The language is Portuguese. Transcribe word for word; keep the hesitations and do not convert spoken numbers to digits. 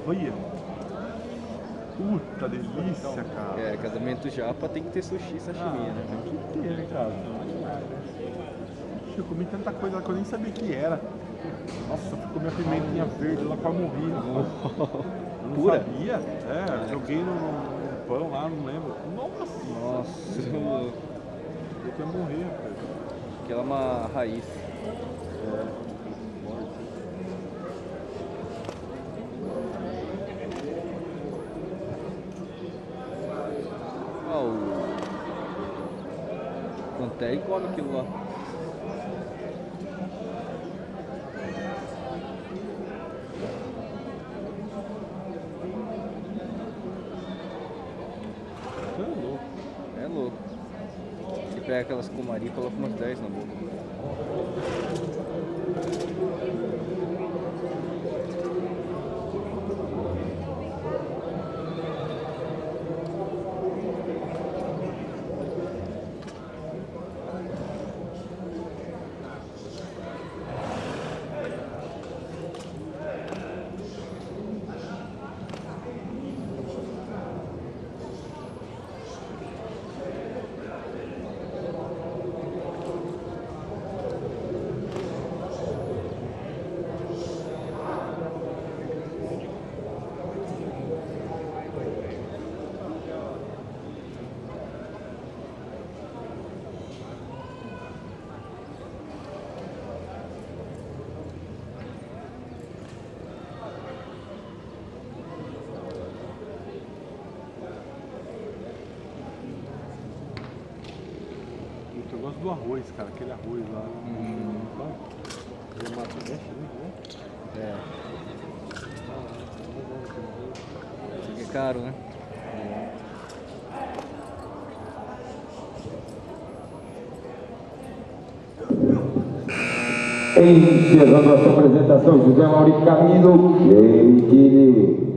Olha. Puta delícia, cara. É, casamento japa tem que ter sushi e sashimi, ah, né? Tem que ter, cara. Eu comi tanta coisa lá que eu nem sabia que era. Nossa, eu comi a pimentinha verde lá, quase morri. Não Pura? sabia? É, joguei no, no pão lá, não lembro. Nossa! Nossa, eu quero morrer, cara. Aquela é uma raiz. É. Ah, o... Quanto é e come aquilo lá? É louco. É louco. Você pega aquelas cumari e coloca umas dez na boca. Eu gosto do arroz, cara, aquele arroz lá. Hum. É mato desse, né? É. Isso aqui é caro, né? Encerrando a sua apresentação, José Maurício Camilo, G M T.